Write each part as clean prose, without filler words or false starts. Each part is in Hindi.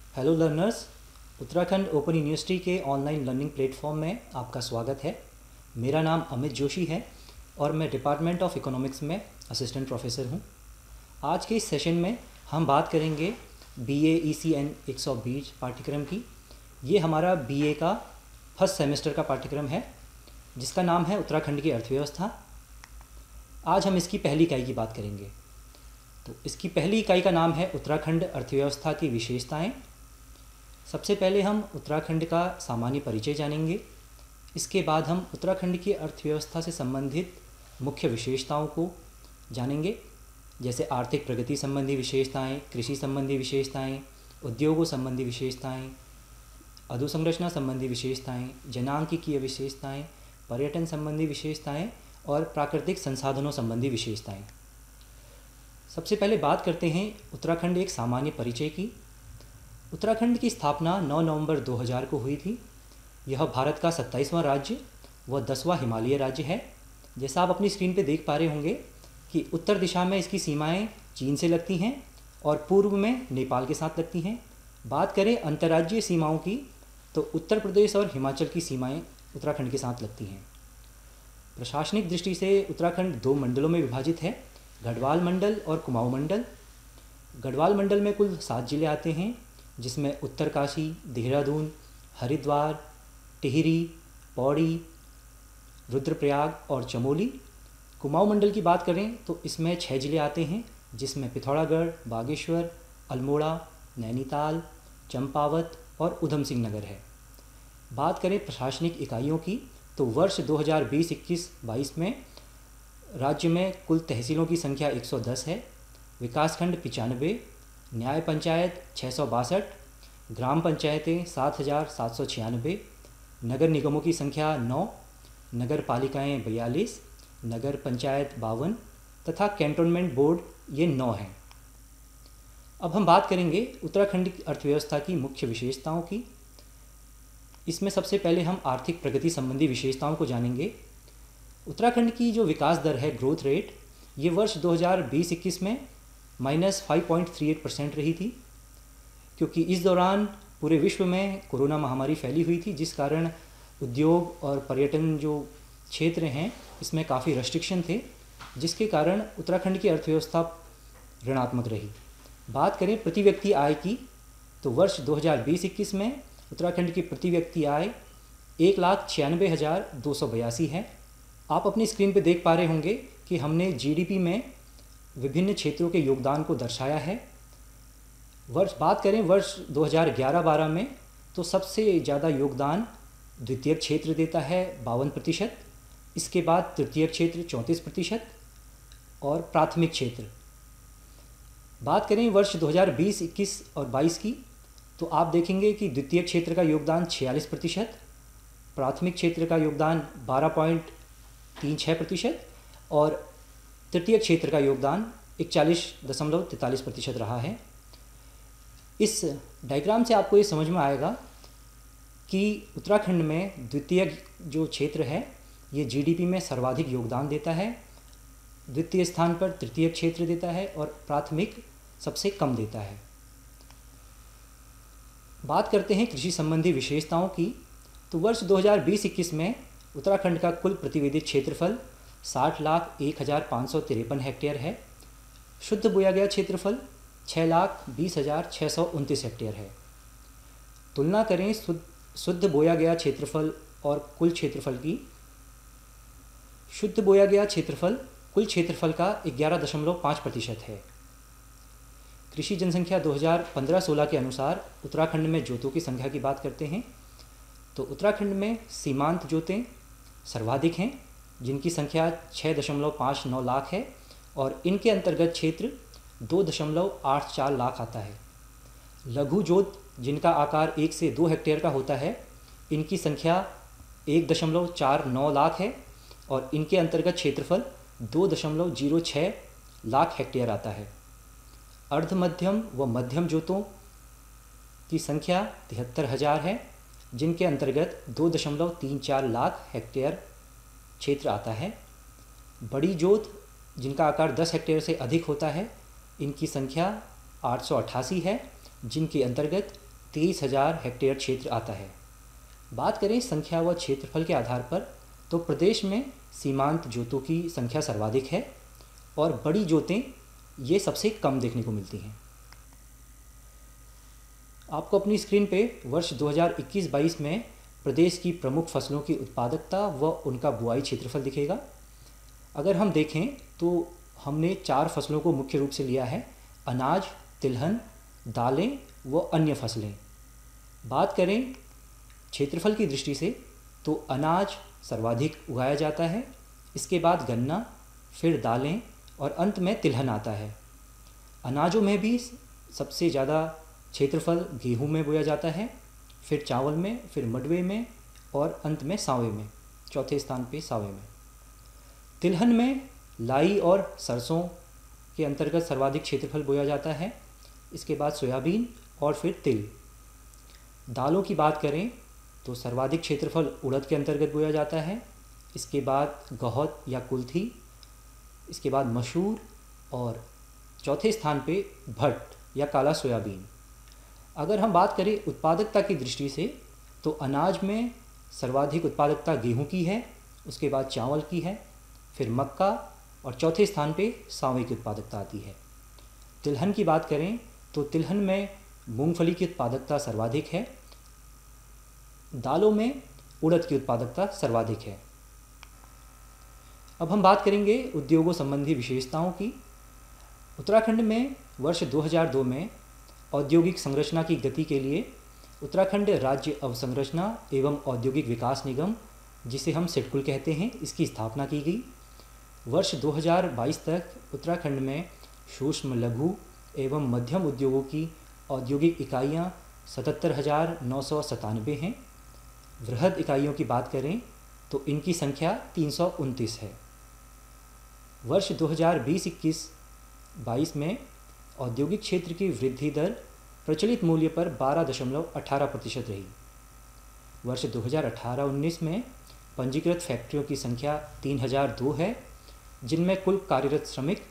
Hello learners. Uttarakhand open university के ऑनलाइन लर्निंग प्लेटफॉर्म में आपका स्वागत है। मेरा नाम अमित जोशी है और मैं डिपार्टमेंट ऑफ इकोनॉमिक्स में असिस्टेंट प्रोफेसर हूँ। आज के इस सेशन में हम बात करेंगे बीए ईसीएन 120 पाठ्यक्रम की। ये हमारा बीए का फर्स्ट सेमेस्टर का पाठ्यक्रम है जिसका नाम है उत्तराखंड की अर्थव्यवस्था। आज हम इसकी पहली इकाई की बात करेंगे। तो इसकी पहली इकाई का नाम है उत्तराखंड अर्थव्यवस्था की विशेषताएं। सबसे पहले हम उत्तराखंड का सामान्य परिचय जानेंगे। इसके बाद हम उत्तराखंड की अर्थव्यवस्था से संबंधित मुख्य विशेषताओं को जानेंगे, जैसे आर्थिक प्रगति संबंधी विशेषताएं, कृषि संबंधी विशेषताएं, उद्योगों संबंधी विशेषताएं, अधोसंरचना संबंधी विशेषताएं, जनांकिकीय विशेषताएं, पर्यटन संबंधी विशेषताएं और प्राकृतिक संसाधनों संबंधी विशेषताएं। सबसे पहले बात करते हैं उत्तराखंड एक सामान्य परिचय की। उत्तराखंड की स्थापना 9 नवंबर 2000 को हुई थी। यह भारत का 27वां राज्य व 10वां हिमालयी राज्य है। जैसा आप अपनी स्क्रीन पर देख पा रहे होंगे कि उत्तर दिशा में इसकी सीमाएं चीन से लगती हैं और पूर्व में नेपाल के साथ लगती हैं। बात करें अंतर्राज्यीय सीमाओं की तो उत्तर प्रदेश और हिमाचल की सीमाएं उत्तराखंड के साथ लगती हैं। प्रशासनिक दृष्टि से उत्तराखंड 2 मंडलों में विभाजित है, गढ़वाल मंडल और कुमाऊं मंडल। गढ़वाल मंडल में कुल 7 जिले आते हैं, जिसमें उत्तरकाशी, देहरादून, हरिद्वार, टिहरी, पौड़ी, रुद्रप्रयाग और चमोली। कुमाऊं मंडल की बात करें तो इसमें 6 जिले आते हैं, जिसमें पिथौरागढ़, बागेश्वर, अल्मोड़ा, नैनीताल, चंपावत और उधम सिंह नगर है। बात करें प्रशासनिक इकाइयों की तो वर्ष 2020-21-22 में राज्य में कुल तहसीलों की संख्या 110 है, विकासखंड 95, न्याय पंचायत 662, ग्राम पंचायतें 7796, नगर निगमों की संख्या 9, नगर पालिकाएँ 42, नगर पंचायत 52 तथा कैंटोनमेंट बोर्ड ये 9 हैं। अब हम बात करेंगे उत्तराखंड की अर्थव्यवस्था की मुख्य विशेषताओं की। इसमें सबसे पहले हम आर्थिक प्रगति संबंधी विशेषताओं को जानेंगे। उत्तराखंड की जो विकास दर है, ग्रोथ रेट, ये वर्ष 2020-21 में -5.38% रही थी, क्योंकि इस दौरान पूरे विश्व में कोरोना महामारी फैली हुई थी, जिस कारण उद्योग और पर्यटन जो क्षेत्र हैं इसमें काफ़ी रेस्ट्रिक्शन थे, जिसके कारण उत्तराखंड की अर्थव्यवस्था ऋणात्मक रही। बात करें प्रति व्यक्ति आय की तो वर्ष 2020-21 में उत्तराखंड की प्रति व्यक्ति आय 1,96,282 है। आप अपनी स्क्रीन पर देख पा रहे होंगे कि हमने जीडीपी में विभिन्न क्षेत्रों के योगदान को दर्शाया है। बात करें वर्ष 2011-12 में तो सबसे ज़्यादा योगदान द्वितीय क्षेत्र देता है 52%, इसके बाद तृतीय क्षेत्र 34% और प्राथमिक क्षेत्र। बात करें वर्ष 2020-21 और 22 की तो आप देखेंगे कि द्वितीय क्षेत्र का योगदान 46%, प्राथमिक क्षेत्र का योगदान 12.36% और तृतीय क्षेत्र का योगदान 41.43% रहा है। इस डायग्राम से आपको ये समझ में आएगा कि उत्तराखंड में द्वितीय जो क्षेत्र है ये जीडीपी में सर्वाधिक योगदान देता है, द्वितीय स्थान पर तृतीय क्षेत्र देता है और प्राथमिक सबसे कम देता है। बात करते हैं कृषि संबंधी विशेषताओं की तो वर्ष 2020-21 में उत्तराखंड का कुल प्रतिवेदित क्षेत्रफल 60,01,553 हेक्टेयर है। शुद्ध बोया गया क्षेत्रफल 6,20,629 हेक्टेयर है। तुलना करें शुद्ध बोया गया क्षेत्रफल और कुल क्षेत्रफल की। शुद्ध बोया गया क्षेत्रफल कुल क्षेत्रफल का 11.5% है। कृषि जनसंख्या 2015-16 के अनुसार उत्तराखंड में जोतों की संख्या की बात करते हैं तो उत्तराखंड में सीमांत जोतें सर्वाधिक हैं, जिनकी संख्या 6.59 लाख है और इनके अंतर्गत क्षेत्र 2.84 लाख आता है। लघु जोत जिनका आकार 1 से 2 हेक्टेयर का होता है, इनकी संख्या 1.49 लाख है और इनके अंतर्गत क्षेत्रफल 2.06 लाख हेक्टेयर आता है। अर्ध मध्यम व मध्यम जोतों की संख्या 73,000 है, जिनके अंतर्गत 2.34 लाख हेक्टेयर क्षेत्र आता है। बड़ी जोत जिनका आकार 10 हेक्टेयर से अधिक होता है, इनकी संख्या 888 है, जिनके अंतर्गत 23,000 हेक्टेयर क्षेत्र आता है। बात करें संख्या व क्षेत्रफल के आधार पर तो प्रदेश में सीमांत जोतों की संख्या सर्वाधिक है और बड़ी जोतें ये सबसे कम देखने को मिलती हैं। आपको अपनी स्क्रीन पे वर्ष 2021-22 में प्रदेश की प्रमुख फसलों की उत्पादकता व उनका बुआई क्षेत्रफल दिखेगा। अगर हम देखें तो हमने 4 फसलों को मुख्य रूप से लिया है: अनाज, तिलहन, दालें व अन्य फसलें। बात करें क्षेत्रफल की दृष्टि से तो अनाज सर्वाधिक उगाया जाता है, इसके बाद गन्ना, फिर दालें और अंत में तिलहन आता है। अनाजों में भी सबसे ज़्यादा क्षेत्रफल गेहूं में बोया जाता है, फिर चावल में, फिर मडवे में और अंत में सांवे में, चौथे स्थान पे सांवे में। तिलहन में लाई और सरसों के अंतर्गत सर्वाधिक क्षेत्रफल बोया जाता है, इसके बाद सोयाबीन और फिर तिल। दालों की बात करें तो सर्वाधिक क्षेत्रफल उड़द के अंतर्गत बोया जाता है, इसके बाद गहत या कुल्थी, इसके बाद मसूर और चौथे स्थान पे भट्ट या काला सोयाबीन। अगर हम बात करें उत्पादकता की दृष्टि से तो अनाज में सर्वाधिक उत्पादकता गेहूं की है, उसके बाद चावल की है, फिर मक्का और चौथे स्थान पे सांवे की उत्पादकता आती है। तिलहन की बात करें तो तिलहन में मूंगफली की उत्पादकता सर्वाधिक है। दालों में उड़द की उत्पादकता सर्वाधिक है। अब हम बात करेंगे उद्योगों संबंधी विशेषताओं की। उत्तराखंड में वर्ष 2002 में औद्योगिक संरचना की गति के लिए उत्तराखंड राज्य अवसंरचना एवं औद्योगिक विकास निगम, जिसे हम सिडकुल कहते हैं, इसकी स्थापना की गई। वर्ष 2022 तक उत्तराखंड में सूक्ष्म, लघु एवं मध्यम उद्योगों की औद्योगिक इकाइयाँ 77,997 हैं। वृहद इकाइयों की बात करें तो इनकी संख्या 329 है। वर्ष 2020-21-22 में औद्योगिक क्षेत्र की वृद्धि दर प्रचलित मूल्य पर 12.18% रही। वर्ष 2018-19 में पंजीकृत फैक्ट्रियों की संख्या 3002 है, जिनमें कुल कार्यरत श्रमिक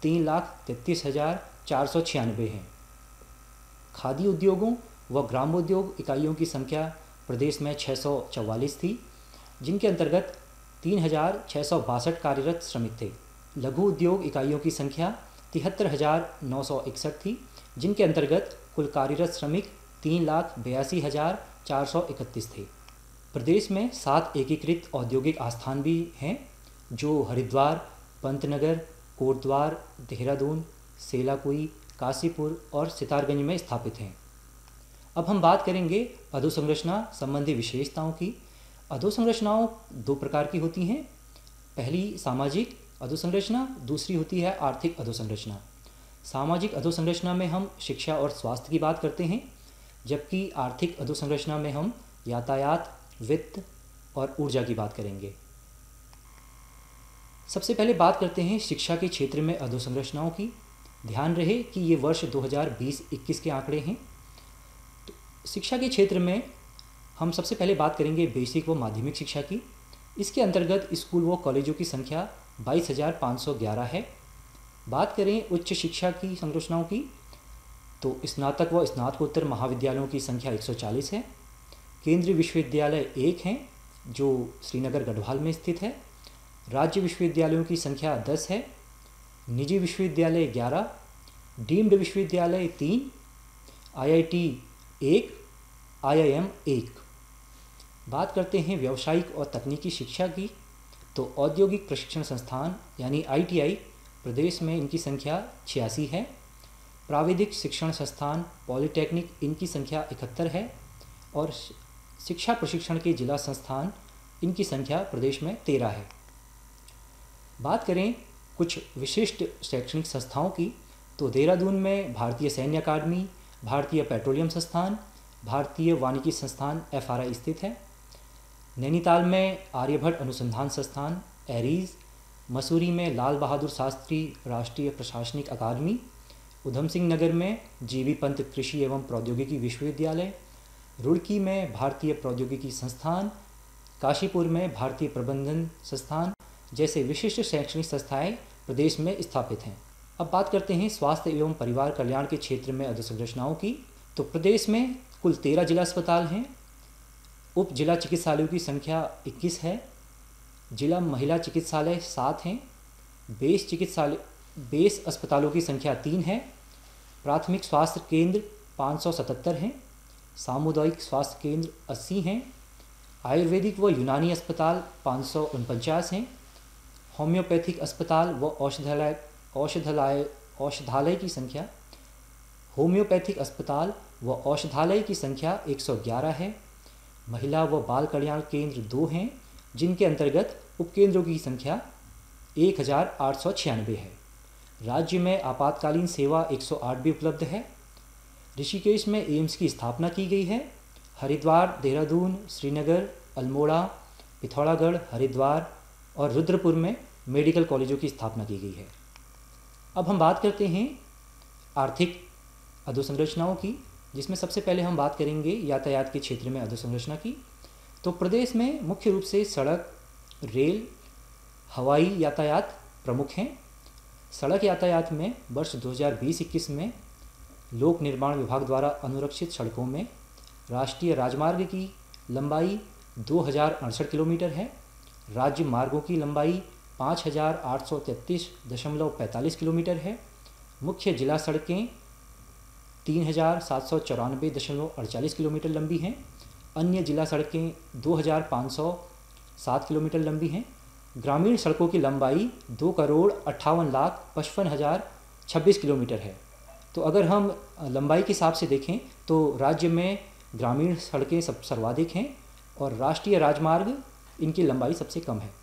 3,33,496 हैं। खादी उद्योगों व ग्रामोद्योग इकाइयों की संख्या प्रदेश में 644 थी, जिनके अंतर्गत 3,662 कार्यरत श्रमिक थे। लघु उद्योग इकाइयों की संख्या 73,961 थी, जिनके अंतर्गत कुल कार्यरत श्रमिक 3,82,431 थे। प्रदेश में 7 एकीकृत औद्योगिक आस्थान भी हैं, जो हरिद्वार, पंतनगर, कोटद्वार, देहरादून, सेलाकुई, काशीपुर और सितारगंज में स्थापित हैं। अब हम बात करेंगे अधोसंरचना संबंधी विशेषताओं की। अधोसंरचनाओं 2 प्रकार की होती हैं। पहली सामाजिक अधोसंरचना, दूसरी होती है आर्थिक अधोसंरचना। सामाजिक अधोसंरचना में हम शिक्षा और स्वास्थ्य की बात करते हैं, जबकि आर्थिक अधोसंरचना में हम यातायात, वित्त और ऊर्जा की बात करेंगे। सबसे पहले बात करते हैं शिक्षा के क्षेत्र में अधोसंरचनाओं की। ध्यान रहे कि ये वर्ष 2020-21 के आंकड़े हैं। तो शिक्षा के क्षेत्र में हम सबसे पहले बात करेंगे बेसिक व माध्यमिक शिक्षा की। इसके अंतर्गत स्कूल व कॉलेजों की संख्या 22,511 है। बात करें उच्च शिक्षा की संरचनाओं की तो स्नातक व स्नातकोत्तर महाविद्यालयों की संख्या 140 है। केंद्रीय विश्वविद्यालय 1 हैं, जो श्रीनगर गढ़वाल में स्थित है। राज्य विश्वविद्यालयों की संख्या 10 है। निजी विश्वविद्यालय 11, डीम्ड विश्वविद्यालय 3, IIT 1, IIM 1। बात करते हैं व्यावसायिक और तकनीकी शिक्षा की तो औद्योगिक प्रशिक्षण संस्थान यानी ITI प्रदेश में इनकी संख्या 86 है। प्राविधिक शिक्षण संस्थान पॉलिटेक्निक इनकी संख्या 71 है और शिक्षा प्रशिक्षण के जिला संस्थान इनकी संख्या प्रदेश में 13 है। बात करें कुछ विशिष्ट शैक्षणिक संस्थाओं की तो देहरादून में भारतीय सैन्य अकादमी, भारतीय पेट्रोलियम संस्थान, भारतीय वानिकी संस्थान FRI स्थित है। नैनीताल में आर्यभट्ट अनुसंधान संस्थान एरीज, मसूरी में लाल बहादुर शास्त्री राष्ट्रीय प्रशासनिक अकादमी, उधम सिंह नगर में GV पंत कृषि एवं प्रौद्योगिकी विश्वविद्यालय, रुड़की में भारतीय प्रौद्योगिकी संस्थान, काशीपुर में भारतीय प्रबंधन संस्थान जैसे विशिष्ट शैक्षणिक संस्थाएं प्रदेश में स्थापित हैं। अब बात करते हैं स्वास्थ्य एवं परिवार कल्याण के क्षेत्र में अधोसंरचनाओं की तो प्रदेश में कुल 13 जिला अस्पताल हैं। उप जिला चिकित्सालयों की संख्या 21 है। जिला महिला चिकित्सालय 7 हैं। बेस अस्पतालों की संख्या 3 है। प्राथमिक स्वास्थ्य केंद्र 577 हैं। सामुदायिक स्वास्थ्य केंद्र 80 हैं। आयुर्वेदिक व यूनानी अस्पताल 549 हैं। होम्योपैथिक अस्पताल व औषधालय की संख्या औषधालय की संख्या 111 है। महिला व बाल कल्याण केंद्र 2 हैं, जिनके अंतर्गत उपकेंद्रों की संख्या 1896 है। राज्य में आपातकालीन सेवा 108 भी उपलब्ध है। ऋषिकेश में एम्स की स्थापना की गई है। हरिद्वार, देहरादून, श्रीनगर, अल्मोड़ा, पिथौरागढ़, हरिद्वार और रुद्रपुर में मेडिकल कॉलेजों की स्थापना की गई है। अब हम बात करते हैं आर्थिक अधोसंरचनाओं की, जिसमें सबसे पहले हम बात करेंगे यातायात के क्षेत्र में अधोसंरचना की। तो प्रदेश में मुख्य रूप से सड़क, रेल, हवाई यातायात प्रमुख हैं। सड़क यातायात में वर्ष 2020-21 में लोक निर्माण विभाग द्वारा अनुरक्षित सड़कों में राष्ट्रीय राजमार्ग की लंबाई 2068 किलोमीटर है। राज्य मार्गों की लंबाई 5833.45 किलोमीटर है। मुख्य जिला सड़कें 3794.48 किलोमीटर लंबी हैं। अन्य जिला सड़कें 2507 किलोमीटर लंबी हैं। ग्रामीण सड़कों की लंबाई 2,58,55,026 किलोमीटर है। तो अगर हम लंबाई के हिसाब से देखें तो राज्य में ग्रामीण सड़कें सर्वाधिक हैं और राष्ट्रीय राजमार्ग इनकी लंबाई सबसे कम है।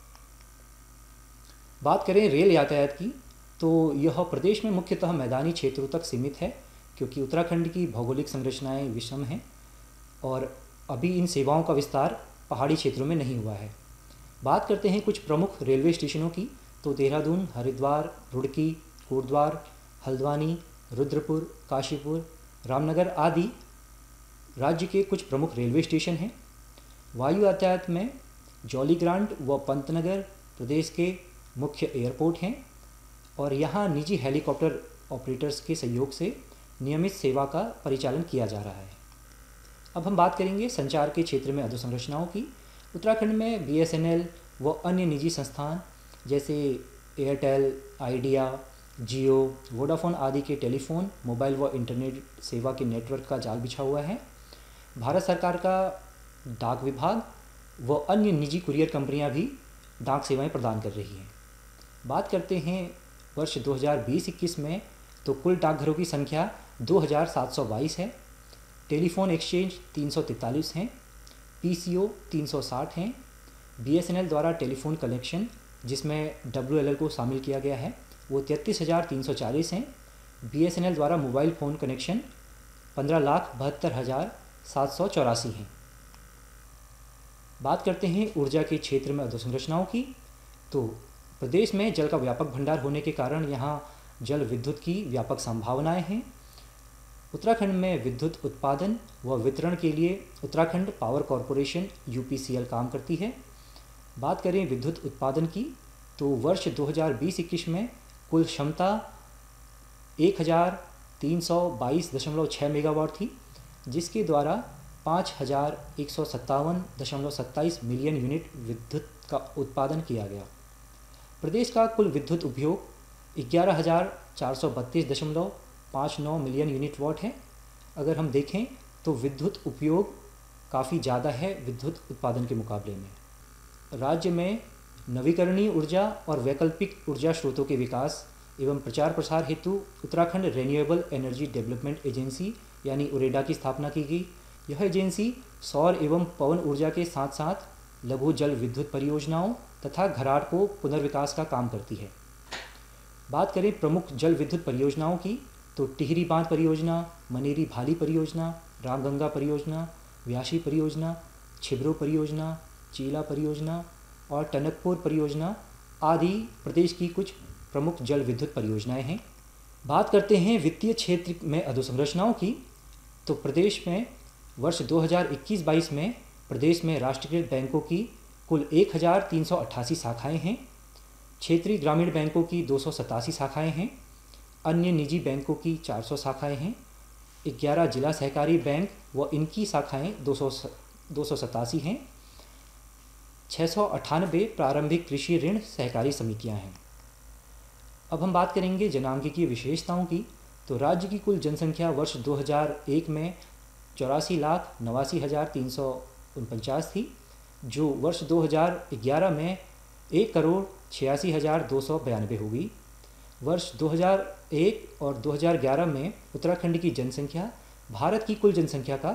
बात करें रेल यातायात की, तो यह प्रदेश में मुख्यतः मैदानी क्षेत्रों तक सीमित है, क्योंकि उत्तराखंड की भौगोलिक संरचनाएं विषम हैं और अभी इन सेवाओं का विस्तार पहाड़ी क्षेत्रों में नहीं हुआ है। बात करते हैं कुछ प्रमुख रेलवे स्टेशनों की, तो देहरादून, हरिद्वार, रुड़की, कोटद्वार, हल्द्वानी, रुद्रपुर, काशीपुर, रामनगर आदि राज्य के कुछ प्रमुख रेलवे स्टेशन हैं। वायु यातायात में जौलीग्रांट व पंतनगर प्रदेश के मुख्य एयरपोर्ट हैं और यहाँ निजी हेलीकॉप्टर ऑपरेटर्स के सहयोग से नियमित सेवा का परिचालन किया जा रहा है। अब हम बात करेंगे संचार के क्षेत्र में अधोसंरचनाओं की। उत्तराखंड में BSNL व अन्य निजी संस्थान जैसे एयरटेल, आइडिया, जियो, वोडाफोन आदि के टेलीफोन, मोबाइल व इंटरनेट सेवा के नेटवर्क का जाल बिछा हुआ है। भारत सरकार का डाक विभाग व अन्य निजी कुरियर कंपनियां भी डाक सेवाएं प्रदान कर रही हैं। बात करते हैं वर्ष 2020-21 में, तो कुल डाकघरों की संख्या 2722 है। टेलीफोन एक्सचेंज 343 हैं। PCO 360 हैं। BSNL द्वारा टेलीफोन कनेक्शन, जिसमें WLL को शामिल किया गया है, वो 33,340 हैं। BSNL द्वारा मोबाइल फ़ोन कनेक्शन 15,72,784 हैं। बात करते हैं ऊर्जा के क्षेत्र में अधोसंरचनाओं की, तो प्रदेश में जल का व्यापक भंडार होने के कारण यहाँ जल विद्युत की व्यापक संभावनाएं हैं। उत्तराखंड में विद्युत उत्पादन व वितरण के लिए उत्तराखंड पावर कॉरपोरेशन UPCL काम करती है। बात करें विद्युत उत्पादन की, तो वर्ष 2020-21 में कुल क्षमता 1322.6 मेगावाट थी, जिसके द्वारा 5157.27 मिलियन यूनिट विद्युत का उत्पादन किया गया। प्रदेश का कुल विद्युत उपयोग 11,432.59 मिलियन यूनिट वाट है। अगर हम देखें तो विद्युत उपयोग काफ़ी ज़्यादा है विद्युत उत्पादन के मुकाबले में। राज्य में नवीकरणीय ऊर्जा और वैकल्पिक ऊर्जा स्रोतों के विकास एवं प्रचार प्रसार हेतु Uttarakhand renewable energy development agency यानी उरेडा की स्थापना की गई। यह एजेंसी सौर एवं पवन ऊर्जा के साथ साथ लघु जल विद्युत परियोजनाओं तथा घराट को पुनर्विकास का काम करती है। बात करें प्रमुख जल विद्युत परियोजनाओं की, तो टिहरी बांध परियोजना, मनेरी भाली परियोजना, रामगंगा परियोजना, व्यासी परियोजना, छिबरो परियोजना, चीला परियोजना और टनकपुर परियोजना आदि प्रदेश की कुछ प्रमुख जल विद्युत परियोजनाएं हैं। बात करते हैं वित्तीय क्षेत्र में अधोसंरचनाओं की, तो प्रदेश में वर्ष 2021-22 में प्रदेश में राष्ट्रीयकृत बैंकों की कुल 1388 शाखाएं हैं। क्षेत्रीय ग्रामीण बैंकों की 287 शाखाएं हैं। अन्य निजी बैंकों की 400 शाखाएं हैं। 11 जिला सहकारी बैंक व इनकी शाखाएं 287 हैं। 698 प्रारंभिक कृषि ऋण सहकारी समितियां हैं। अब हम बात करेंगे जनांगीय विशेषताओं की। तो राज्य की कुल जनसंख्या वर्ष 2001 में 84,89,349 थी, जो वर्ष 2011 में 1,86,292 हो गई। वर्ष 2001 और 2011 में उत्तराखंड की जनसंख्या भारत की कुल जनसंख्या का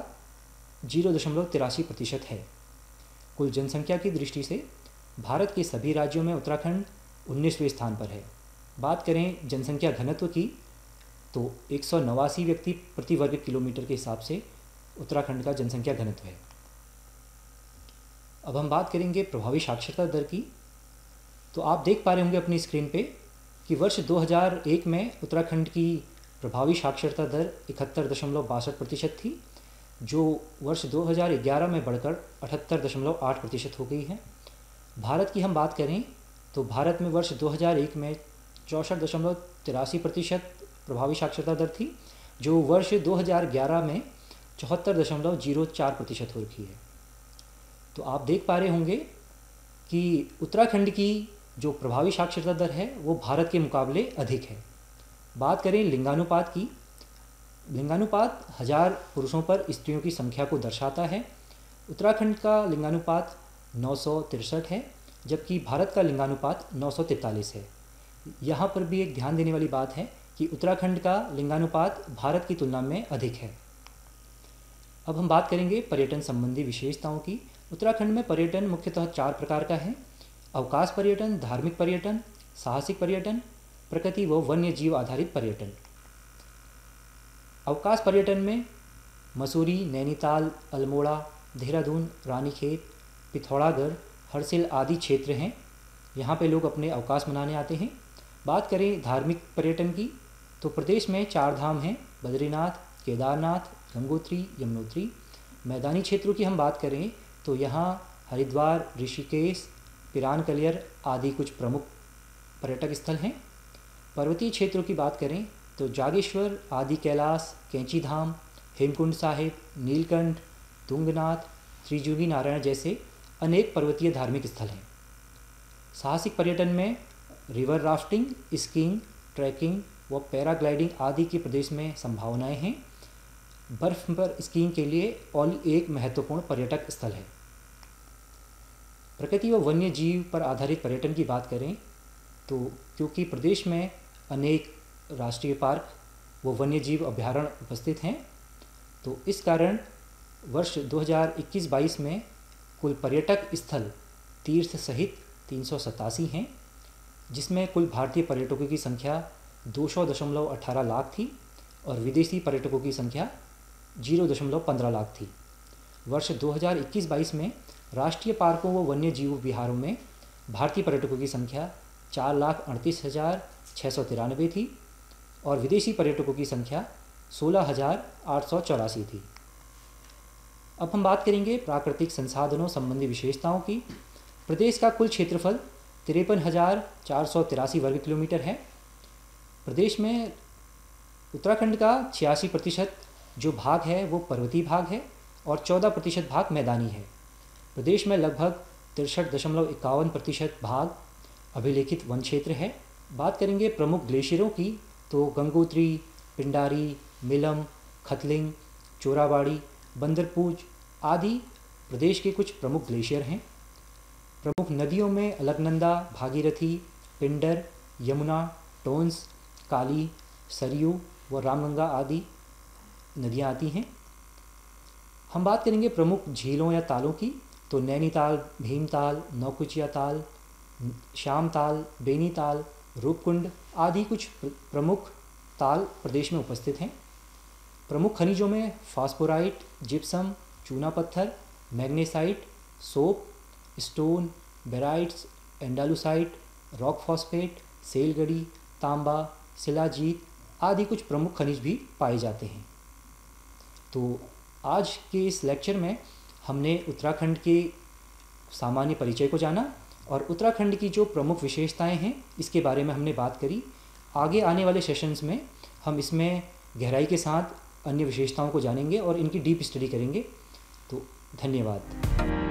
0.83% है। कुल जनसंख्या की दृष्टि से भारत के सभी राज्यों में उत्तराखंड 19वें स्थान पर है। बात करें जनसंख्या घनत्व की, तो 189 व्यक्ति प्रति वर्ग किलोमीटर के हिसाब से उत्तराखंड का जनसंख्या घनत्व है। अब हम बात करेंगे प्रभावी साक्षरता दर की। तो आप देख पा रहे होंगे अपनी स्क्रीन पे कि वर्ष 2001 में उत्तराखंड की प्रभावी साक्षरता दर 71.62% थी, जो वर्ष 2011 में बढ़कर 78.8% हो गई है। भारत की हम बात करें तो भारत में वर्ष 2001 में 64.83% प्रभावी साक्षरता दर थी, जो वर्ष 2011 में 74.04% हो रखी है। तो आप देख पा रहे होंगे कि उत्तराखंड की जो प्रभावी साक्षरता दर है वो भारत के मुकाबले अधिक है। बात करें लिंगानुपात की, लिंगानुपात 1000 पुरुषों पर स्त्रियों की संख्या को दर्शाता है। उत्तराखंड का लिंगानुपात 963 है, जबकि भारत का लिंगानुपात 943 है। यहाँ पर भी एक ध्यान देने वाली बात है कि उत्तराखंड का लिंगानुपात भारत की तुलना में अधिक है। अब हम बात करेंगे पर्यटन संबंधी विशेषताओं की। उत्तराखंड में पर्यटन मुख्यतः 4 प्रकार का है: अवकाश पर्यटन, धार्मिक पर्यटन, साहसिक पर्यटन, प्रकृति व वन्य जीव आधारित पर्यटन। अवकाश पर्यटन में मसूरी, नैनीताल, अल्मोड़ा, देहरादून, रानीखेत, पिथौरागढ़, हरसिल आदि क्षेत्र हैं। यहाँ पे लोग अपने अवकाश मनाने आते हैं। बात करें धार्मिक पर्यटन की, तो प्रदेश में 4 धाम हैं: बद्रीनाथ, केदारनाथ, गंगोत्री, यमुनोत्री। मैदानी क्षेत्रों की हम बात करें तो यहाँ हरिद्वार, ऋषिकेश, पिरानकलियर आदि कुछ प्रमुख पर्यटक स्थल हैं। पर्वतीय क्षेत्रों की बात करें तो जागेश्वर, आदि कैलाश, कैंची धाम, हेमकुंड साहिब, नीलकंठ, तुंगनाथ, त्रिजुगी नारायण जैसे अनेक पर्वतीय धार्मिक स्थल हैं। साहसिक पर्यटन में रिवर राफ्टिंग, स्कीइंग, ट्रैकिंग व पैराग्लाइडिंग आदि की प्रदेश में संभावनाएं हैं। बर्फ पर स्कीइंग के लिए औली एक महत्वपूर्ण पर्यटक स्थल है। प्रकृति व वन्य जीव पर आधारित पर्यटन की बात करें तो क्योंकि प्रदेश में अनेक राष्ट्रीय पार्क व वन्य जीव अभ्यारण्य उपस्थित हैं, तो इस कारण वर्ष 2021-22 में कुल पर्यटक स्थल तीर्थ सहित 387 हैं, जिसमें कुल भारतीय पर्यटकों की संख्या 200.18 लाख थी और विदेशी पर्यटकों की संख्या 0.15 लाख थी। वर्ष 2021-22 में राष्ट्रीय पार्कों व वन्य जीव विहारों में भारतीय पर्यटकों की संख्या 4,38,693 थी और विदेशी पर्यटकों की संख्या 16,884 थी। अब हम बात करेंगे प्राकृतिक संसाधनों संबंधी विशेषताओं की। प्रदेश का कुल क्षेत्रफल 53,483 वर्ग किलोमीटर है। प्रदेश में उत्तराखंड का 86% जो भाग है वो पर्वतीय भाग है और 14% भाग मैदानी है। प्रदेश में लगभग 63.51% भाग अभिलेखित वन क्षेत्र है। बात करेंगे प्रमुख ग्लेशियरों की, तो गंगोत्री, पिंडारी, मिलम, खतलिंग, चोराबाड़ी, बंदरपूज आदि प्रदेश के कुछ प्रमुख ग्लेशियर हैं। प्रमुख नदियों में अलकनंदा, भागीरथी, पिंडर, यमुना, टोंस, काली, सरयू व रामगंगा आदि नदियाँ आती हैं। हम बात करेंगे प्रमुख झीलों या तालों की, तो नैनीताल, भीमताल, नौकुचिया ताल, श्यामताल, बेनीताल, रूपकुंड आदि कुछ प्रमुख ताल प्रदेश में उपस्थित हैं। प्रमुख खनिजों में फास्फोराइट, जिप्सम, चूना पत्थर, magnesite, soap, stone, barytes, andalusite, rock phosphate, सेलगड़ी, तांबा, शिलाजीत आदि कुछ प्रमुख खनिज भी पाए जाते हैं। तो आज के इस लेक्चर में हमने उत्तराखंड के सामान्य परिचय को जाना और उत्तराखंड की जो प्रमुख विशेषताएं हैं इसके बारे में हमने बात करी। आगे आने वाले सेशंस में हम इसमें गहराई के साथ अन्य विशेषताओं को जानेंगे और इनकी डीप स्टडी करेंगे। तो धन्यवाद।